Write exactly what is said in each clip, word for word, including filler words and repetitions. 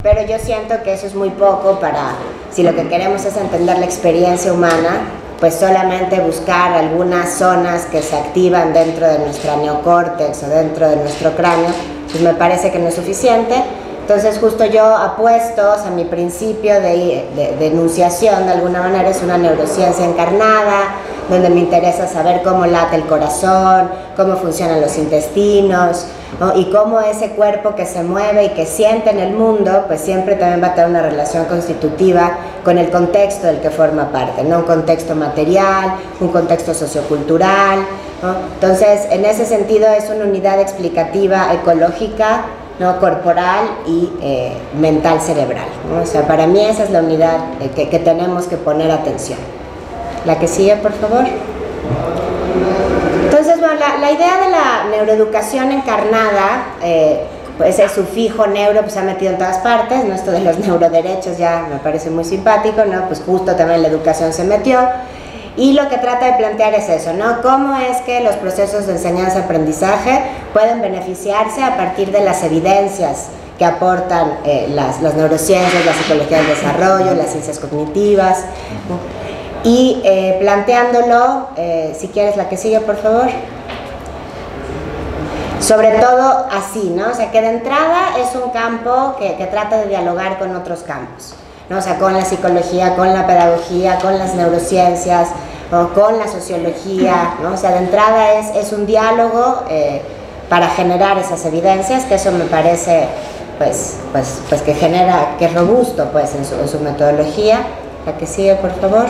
pero yo siento que eso es muy poco para, si lo que queremos es entender la experiencia humana, pues solamente buscar algunas zonas que se activan dentro de nuestra neocórtex o dentro de nuestro cráneo, pues me parece que no es suficiente. Entonces justo yo apuesto, o sea, mi principio de, de, de enunciación de alguna manera es una neurociencia encarnada, donde me interesa saber cómo late el corazón, cómo funcionan los intestinos, ¿no? Y cómo ese cuerpo que se mueve y que siente en el mundo, pues siempre también va a tener una relación constitutiva con el contexto del que forma parte, ¿no? Un contexto material, un contexto sociocultural, ¿no? Entonces, en ese sentido es una unidad explicativa ecológica, ¿no? Corporal y eh, mental cerebral, ¿no? O sea, para mí esa es la unidad eh, que, que tenemos que poner atención. La que sigue, por favor. Entonces, bueno, la, la idea de la neuroeducación encarnada, eh, pues el sufijo neuro pues se ha metido en todas partes, ¿no? Esto de los neuroderechos ya me parece muy simpático, ¿no? Pues justo también la educación se metió. Y lo que trata de plantear es eso, ¿no? Cómo es que los procesos de enseñanza-aprendizaje pueden beneficiarse a partir de las evidencias que aportan eh, las, las neurociencias, la psicología del desarrollo, las ciencias cognitivas, ¿no? Y eh, planteándolo, eh, si quieres la que sigue, por favor. Sobre todo así, ¿no? O sea, que de entrada es un campo que, que trata de dialogar con otros campos, ¿no? O sea, con la psicología, con la pedagogía, con las neurociencias, ¿no? Con la sociología, ¿no? O sea, de entrada es, es un diálogo eh, para generar esas evidencias, que eso me parece, pues, pues, pues que genera, que es robusto, pues, en su, en su metodología. La que sigue, por favor.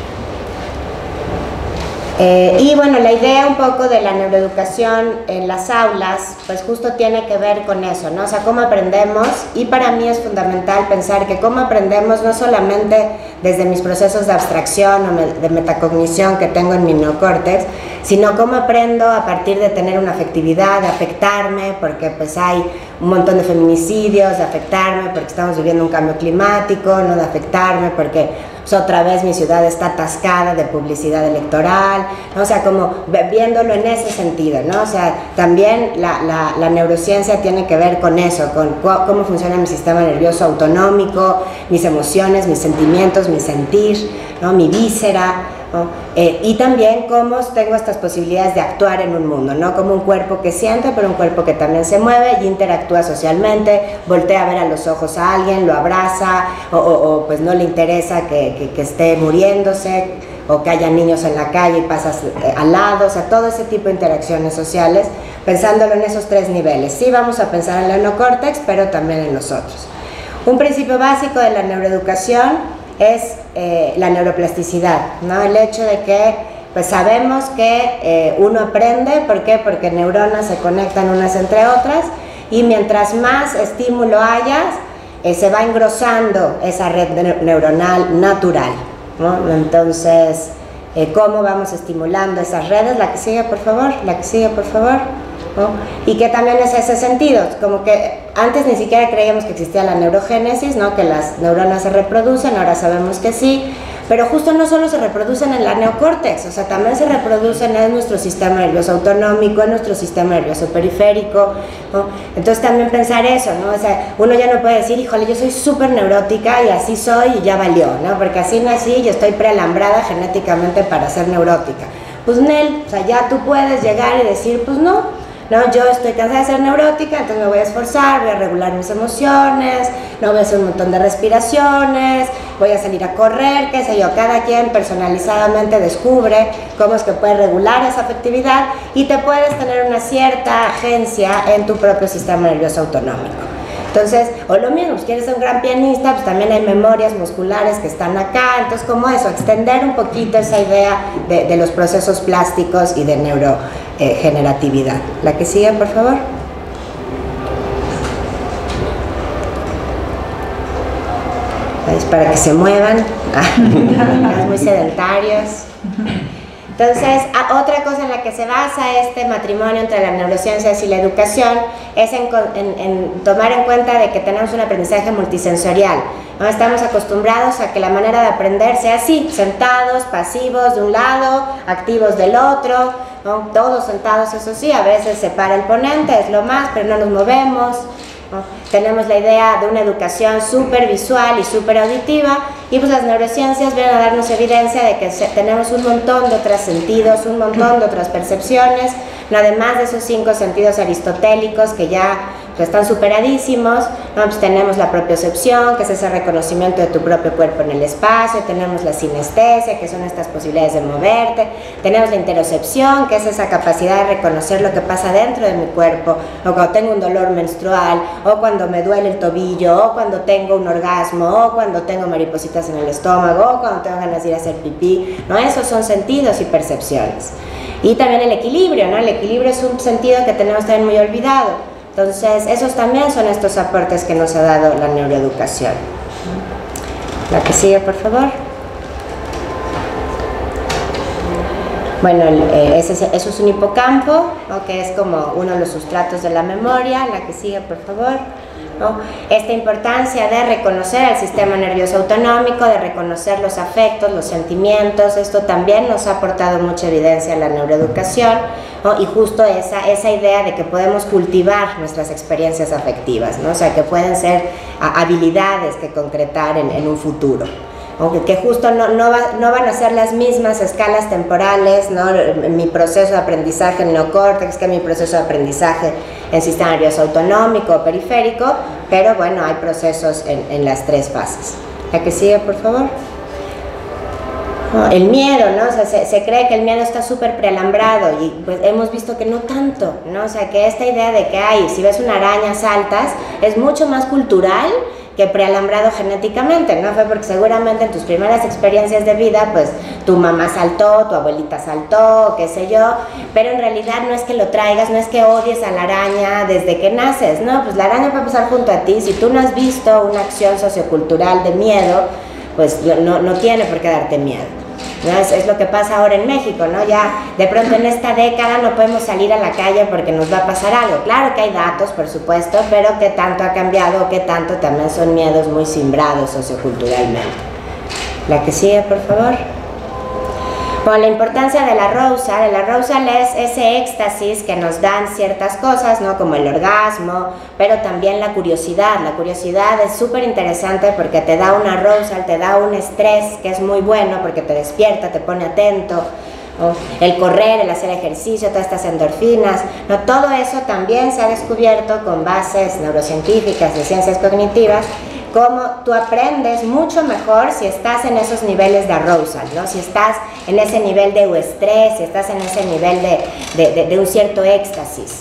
Eh, y bueno, la idea un poco de la neuroeducación en las aulas, pues justo tiene que ver con eso, ¿no? O sea, cómo aprendemos, y para mí es fundamental pensar que cómo aprendemos no solamente desde mis procesos de abstracción o de metacognición que tengo en mi neocórtex, sino cómo aprendo a partir de tener una afectividad, de afectarme, porque pues hay un montón de feminicidios, de afectarme porque estamos viviendo un cambio climático, no de afectarme porque pues, otra vez mi ciudad está atascada de publicidad electoral, ¿no? O sea, como viéndolo en ese sentido, ¿no? O sea, también la, la, la neurociencia tiene que ver con eso, con cómo funciona mi sistema nervioso autonómico, mis emociones, mis sentimientos, mi sentir, ¿no? Mi víscera, ¿no? Eh, y también cómo tengo estas posibilidades de actuar en un mundo, ¿no? Como un cuerpo que siente, pero un cuerpo que también se mueve y interactúa socialmente, voltea a ver a los ojos a alguien, lo abraza, o, o, o pues no le interesa que, que, que esté muriéndose, o que haya niños en la calle y pasas eh, al lado, o sea, todo ese tipo de interacciones sociales, pensándolo en esos tres niveles. Sí vamos a pensar en el neocórtex, pero también en los otros. Un principio básico de la neuroeducación es eh, la neuroplasticidad, ¿no? El hecho de que pues sabemos que eh, uno aprende, ¿por qué? Porque neuronas se conectan unas entre otras y mientras más estímulo hayas, eh, se va engrosando esa red neuronal natural, ¿no? Entonces, eh, ¿cómo vamos estimulando esas redes? La que sigue, por favor, la que sigue, por favor. ¿No? Y que también es ese sentido, como que antes ni siquiera creíamos que existía la neurogénesis, ¿no? Que las neuronas se reproducen, ahora sabemos que sí, pero justo no solo se reproducen en la neocórtex, o sea, también se reproducen en nuestro sistema nervioso autonómico, en nuestro sistema nervioso periférico, ¿no? Entonces también pensar eso, ¿no? O sea, uno ya no puede decir, híjole, yo soy súper neurótica y así soy y ya valió, ¿no? Porque así nací y estoy prealambrada genéticamente para ser neurótica. Pues Nel, o sea, ya tú puedes llegar y decir, pues no, no, yo estoy cansada de ser neurótica, entonces me voy a esforzar, voy a regular mis emociones, no voy a hacer un montón de respiraciones, voy a salir a correr, qué sé yo, cada quien personalizadamente descubre cómo es que puede regular esa afectividad y te puedes tener una cierta agencia en tu propio sistema nervioso autonómico. Entonces, o lo mismo, si quieres ser un gran pianista, pues también hay memorias musculares que están acá, entonces como eso, extender un poquito esa idea de, de los procesos plásticos y de neurogeneratividad. Eh, La que sigue, por favor. Es para que se muevan, muy sedentarios. Entonces, otra cosa en la que se basa este matrimonio entre las neurociencias y la educación es en, en, en tomar en cuenta de que tenemos un aprendizaje multisensorial, ¿no? Estamos acostumbrados a que la manera de aprender sea así, sentados, pasivos de un lado, activos del otro, ¿no? Todos sentados, eso sí, a veces se para el ponente, es lo más, pero no nos movemos, ¿no? Tenemos la idea de una educación súper visual y súper auditiva, y pues las neurociencias vienen a darnos evidencia de que se, tenemos un montón de otros sentidos, un montón de otras percepciones, ¿no? Además de esos cinco sentidos aristotélicos que ya pues, están superadísimos, ¿no? Pues tenemos la propiocepción, que es ese reconocimiento de tu propio cuerpo en el espacio, tenemos la sinestesia, que son estas posibilidades de moverte, tenemos la interocepción, que es esa capacidad de reconocer lo que pasa dentro de mi cuerpo, o cuando tengo un dolor menstrual, o cuando me duele el tobillo, o cuando tengo un orgasmo, o cuando tengo maripositas en el estómago, o cuando tengo ganas de ir a hacer pipí, ¿no? Esos son sentidos y percepciones. Y también el equilibrio, ¿no? El equilibrio es un sentido que tenemos también muy olvidado. Entonces, esos también son estos aportes que nos ha dado la neuroeducación. La que sigue, por favor. Bueno, eh, ese, eso es un hipocampo, ¿no? Que es como uno de los sustratos de la memoria. La que sigue, por favor. ¿No? Esta importancia de reconocer el sistema nervioso autonómico, de reconocer los afectos, los sentimientos, esto también nos ha aportado mucha evidencia en la neuroeducación, ¿no? Y justo esa, esa idea de que podemos cultivar nuestras experiencias afectivas, ¿no? O sea, que pueden ser a, habilidades que concretar en, en un futuro. Aunque que justo no, no, va, no van a ser las mismas escalas temporales, ¿no? Mi proceso de aprendizaje en neocórtex que mi proceso de aprendizaje en sistema nervioso autonómico o periférico, pero bueno, hay procesos en, en las tres fases. La que sigue, por favor. El miedo, ¿no? O sea, se, se cree que el miedo está súper prealambrado y pues hemos visto que no tanto, ¿no? O sea, que esta idea de que hay, si ves una araña saltas, es mucho más cultural que prealambrado genéticamente, ¿no? Fue porque seguramente en tus primeras experiencias de vida, pues tu mamá saltó, tu abuelita saltó, qué sé yo, pero en realidad no es que lo traigas, no es que odies a la araña desde que naces, ¿no? Pues la araña va a pasar junto a ti, si tú no has visto una acción sociocultural de miedo, pues no, no tiene por qué darte miedo. ¿No? Es, es lo que pasa ahora en México, ¿no? Ya de pronto en esta década no podemos salir a la calle porque nos va a pasar algo. Claro que hay datos, por supuesto, pero qué tanto ha cambiado, qué tanto también son miedos muy simbrados socioculturalmente. La que sigue, por favor. Bueno, la importancia del arousal. El arousal es ese éxtasis que nos dan ciertas cosas, ¿no? Como el orgasmo, pero también la curiosidad. La curiosidad es súper interesante porque te da un arousal, te da un estrés que es muy bueno porque te despierta, te pone atento, ¿no? El correr, el hacer ejercicio, todas estas endorfinas, ¿no? Todo eso también se ha descubierto con bases neurocientíficas de ciencias cognitivas, cómo tú aprendes mucho mejor si estás en esos niveles de arousal, ¿no? Si estás en ese nivel de estrés, si estás en ese nivel de, de, de, de un cierto éxtasis.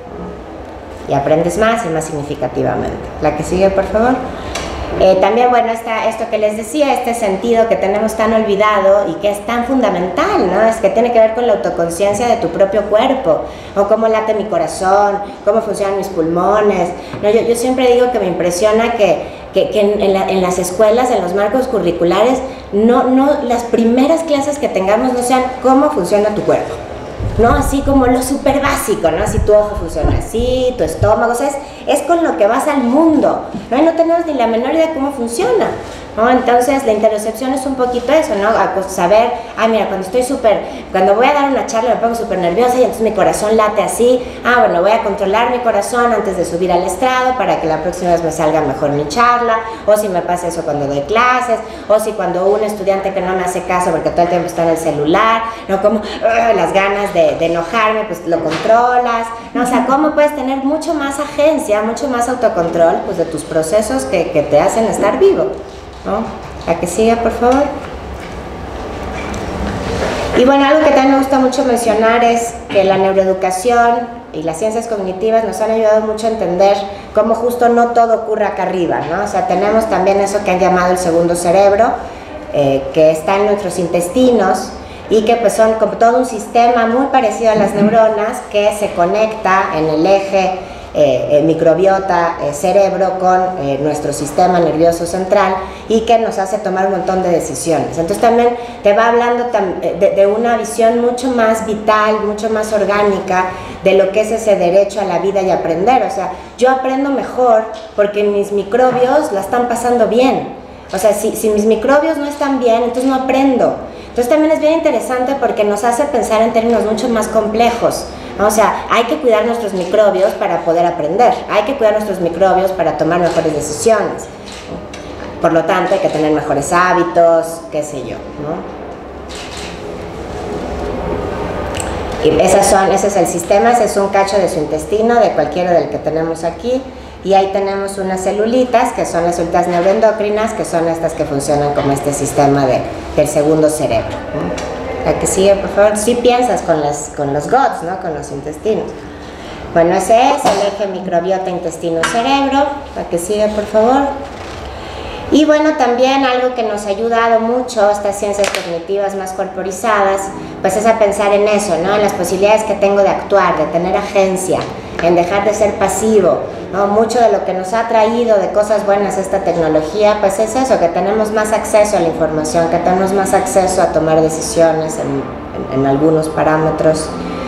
Y aprendes más y más significativamente. La que sigue, por favor. Eh, también, bueno, esta, esto que les decía, este sentido que tenemos tan olvidado y que es tan fundamental, ¿no? Es que tiene que ver con la autoconciencia de tu propio cuerpo, o cómo late mi corazón, cómo funcionan mis pulmones, ¿no? Yo, yo siempre digo que me impresiona que, que, que en, en, la, en las escuelas, en los marcos curriculares, no, no, las primeras clases que tengamos no sean cómo funciona tu cuerpo, ¿no? Así como lo súper básico, ¿no? Si tu ojo funciona así, tu estómago, o sea, es, es con lo que vas al mundo, ¿no? Y no tenemos ni la menor idea de cómo funciona, ¿no? Entonces, la interocepción es un poquito eso, ¿no? A saber, ah, mira, cuando estoy súper, cuando voy a dar una charla me pongo súper nerviosa y entonces mi corazón late así, ah, bueno, voy a controlar mi corazón antes de subir al estrado para que la próxima vez me salga mejor mi charla, o si me pasa eso cuando doy clases, o si cuando un estudiante que no me hace caso porque todo el tiempo está en el celular, ¿no? Como uh, las ganas de, de enojarme, pues lo controlas, ¿no? O sea, cómo puedes tener mucho más agencia, mucho más autocontrol, pues de tus procesos que, que te hacen estar vivo, ¿no? La que sigue, por favor. Y bueno, algo que también me gusta mucho mencionar es que la neuroeducación y las ciencias cognitivas nos han ayudado mucho a entender cómo justo no todo ocurre acá arriba, ¿no? O sea, tenemos también eso que han llamado el segundo cerebro, eh, que está en nuestros intestinos y que pues son como todo un sistema muy parecido a las neuronas que se conecta en el eje Eh, eh, microbiota, eh, cerebro con eh, nuestro sistema nervioso central y que nos hace tomar un montón de decisiones. Entonces también te va hablando de, de una visión mucho más vital, mucho más orgánica de lo que es ese derecho a la vida y aprender. O sea, yo aprendo mejor porque mis microbios la están pasando bien. O sea, si, si mis microbios no están bien, entonces no aprendo. Entonces también es bien interesante porque nos hace pensar en términos mucho más complejos. O sea, hay que cuidar nuestros microbios para poder aprender, hay que cuidar nuestros microbios para tomar mejores decisiones. Por lo tanto, hay que tener mejores hábitos, qué sé yo, ¿no? Y esas son, ese es el sistema, ese es un cacho de su intestino, de cualquiera del que tenemos aquí. Y ahí tenemos unas celulitas, que son las células neuroendocrinas, que son estas que funcionan como este sistema de, del segundo cerebro, ¿no? La que sigue, por favor. Sí piensas con, las, con los guts, ¿no? Con los intestinos. Bueno, ese es el eje microbiota intestino-cerebro. La que sigue, por favor. Y bueno, también algo que nos ha ayudado mucho estas ciencias cognitivas más corporizadas, pues es a pensar en eso, ¿no? En las posibilidades que tengo de actuar, de tener agencia, en dejar de ser pasivo, ¿no? Mucho de lo que nos ha traído de cosas buenas esta tecnología, pues es eso, que tenemos más acceso a la información, que tenemos más acceso a tomar decisiones en, en, en algunos parámetros,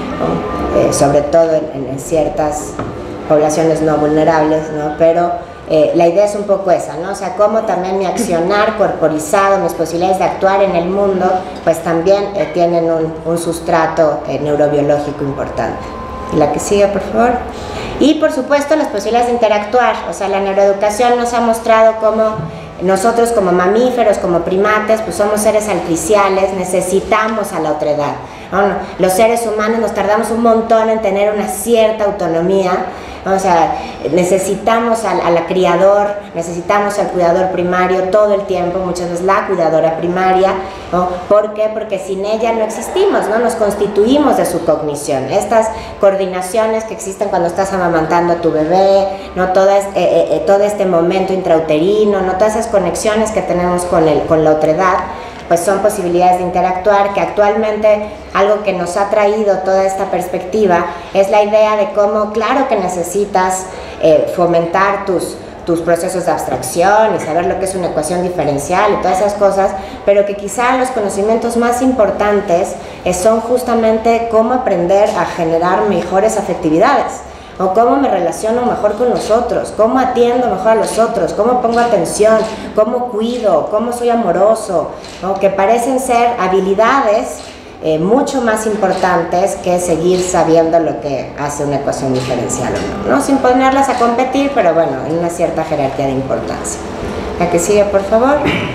¿no? eh, sobre todo en, en ciertas poblaciones no vulnerables, ¿no? Pero Eh, la idea es un poco esa, ¿no? O sea, cómo también mi accionar corporizado, mis posibilidades de actuar en el mundo, pues también eh, tienen un, un sustrato eh, neurobiológico importante. Y la que sigue, por favor. Y por supuesto las posibilidades de interactuar, o sea, la neuroeducación nos ha mostrado cómo nosotros como mamíferos, como primates, pues somos seres altriciales, necesitamos a la otredad. ¿No? Los seres humanos nos tardamos un montón en tener una cierta autonomía. O sea, necesitamos al, al criador, necesitamos al cuidador primario todo el tiempo, muchas veces la cuidadora primaria, ¿no? ¿Por qué? Porque sin ella no existimos, ¿no? Nos constituimos de su cognición. Estas coordinaciones que existen cuando estás amamantando a tu bebé, ¿no? Todo, es, eh, eh, todo este momento intrauterino, ¿no? Todas esas conexiones que tenemos con, el, con la otredad, pues son posibilidades de interactuar, que actualmente algo que nos ha traído toda esta perspectiva es la idea de cómo, claro que necesitas eh, fomentar tus, tus procesos de abstracción y saber lo que es una ecuación diferencial y todas esas cosas, pero que quizá los conocimientos más importantes eh, son justamente cómo aprender a generar mejores afectividades, o cómo me relaciono mejor con los otros, cómo atiendo mejor a los otros, cómo pongo atención, cómo cuido, cómo soy amoroso, ¿no? Que parecen ser habilidades eh, mucho más importantes que seguir sabiendo lo que hace una ecuación diferencial o no, ¿no? Sin ponerlas a competir, pero bueno, en una cierta jerarquía de importancia. La que sigue, por favor.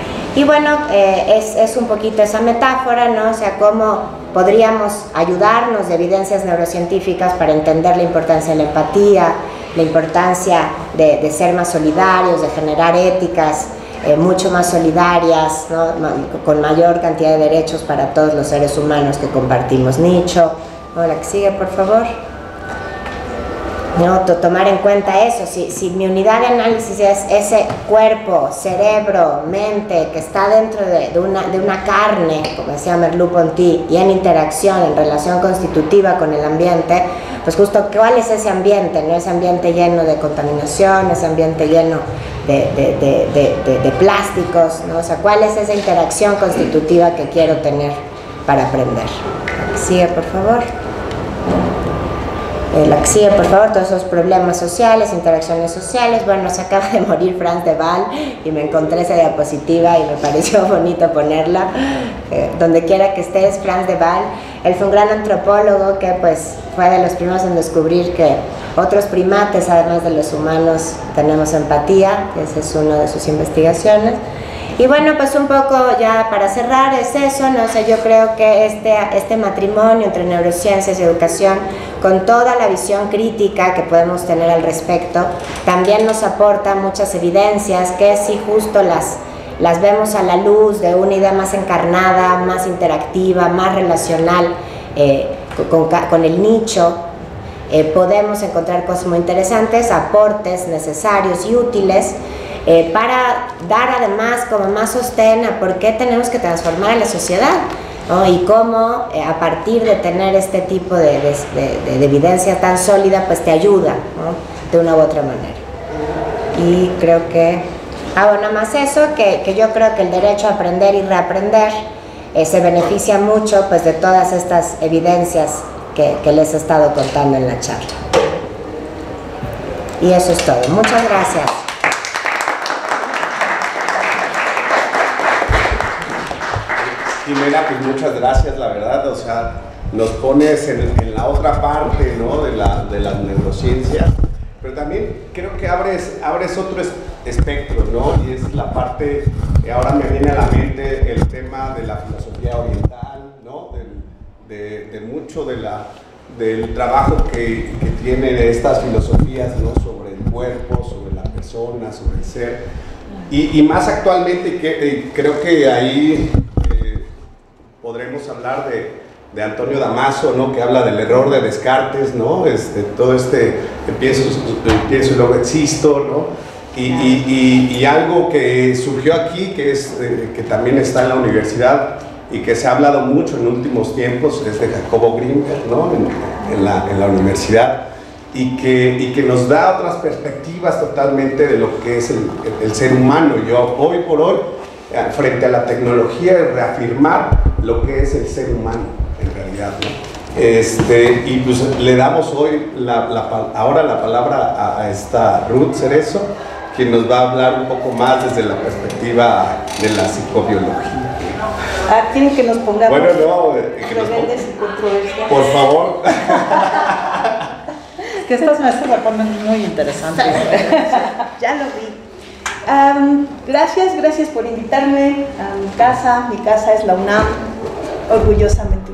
Y bueno, eh, es, es un poquito esa metáfora, ¿no? O sea, cómo podríamos ayudarnos de evidencias neurocientíficas para entender la importancia de la empatía, la importancia de, de ser más solidarios, de generar éticas eh, mucho más solidarias, ¿no? Con mayor cantidad de derechos para todos los seres humanos que compartimos nicho. ¿No? La que sigue, por favor. No, tomar en cuenta eso, si, si mi unidad de análisis es ese cuerpo, cerebro, mente que está dentro de, de, una, de una carne, como decía Merleau-Ponty, y en interacción, en relación constitutiva con el ambiente, pues justo cuál es ese ambiente, ¿no? Ese ambiente lleno de contaminación, ese ambiente lleno de, de, de, de, de, de plásticos, ¿no? O sea, cuál es esa interacción constitutiva que quiero tener para aprender. Sigue, por favor. Eh, la que sigue, por favor, todos esos problemas sociales, interacciones sociales. Bueno, se acaba de morir Frans de Waal y me encontré esa diapositiva y me pareció bonito ponerla. Eh, donde quiera que estés, Frans de Waal, él fue un gran antropólogo que pues fue de los primeros en descubrir que otros primates, además de los humanos, tenemos empatía. Esa es una de sus investigaciones. Y bueno, pues un poco ya para cerrar es eso, ¿no? O sea, yo creo que este, este matrimonio entre neurociencias y educación, con toda la visión crítica que podemos tener al respecto, también nos aporta muchas evidencias que si justo las, las vemos a la luz de una idea más encarnada, más interactiva, más relacional eh, con, con el nicho, eh, podemos encontrar cosas muy interesantes, aportes necesarios y útiles, Eh, para dar además como más sostén a por qué tenemos que transformar a la sociedad, ¿no? Y cómo eh, a partir de tener este tipo de, de, de, de evidencia tan sólida pues te ayuda, ¿no? De una u otra manera. Y creo que, ah bueno, más eso, que, que yo creo que el derecho a aprender y reaprender eh, se beneficia mucho pues de todas estas evidencias que, que les he estado contando en la charla. Y eso es todo. Muchas gracias. Jimena, pues muchas gracias, la verdad, o sea, nos pones en, en la otra parte, ¿no? de, la, de las neurociencias, pero también creo que abres, abres otro es, espectro, ¿no? Y es la parte, ahora me viene a la mente el tema de la filosofía oriental, ¿no? de, de, de mucho de la, del trabajo que, que tienen estas filosofías, ¿no? sobre el cuerpo, sobre la persona, sobre el ser, y, y más actualmente que, eh, creo que ahí eh, podremos hablar de, de Antonio Damasio, ¿no? que habla del error de Descartes, ¿no? este, todo este pienso, pienso y luego existo, ¿no? Y, y, y, y algo que surgió aquí, que, es, eh, que también está en la universidad y que se ha hablado mucho en últimos tiempos, es de Jacobo Grinberg, ¿no? en, en, la, en la universidad, y que, y que nos da otras perspectivas totalmente de lo que es el, el, el ser humano. Yo hoy por hoy, frente a la tecnología, es reafirmar lo que es el ser humano en realidad, ¿no? Este, y pues le damos hoy la, la, ahora la palabra a, a esta Ruth Cerezo, quien nos va a hablar un poco más desde la perspectiva de la psicobiología. Ah, quieren que nos pongamos bueno, no, que rebeldes y controversiales. Por favor. Que estas mesas la ponen muy interesantes. Ya lo vi. Um, gracias, gracias por invitarme a mi casa. Mi casa es la UNAM, orgullosamente.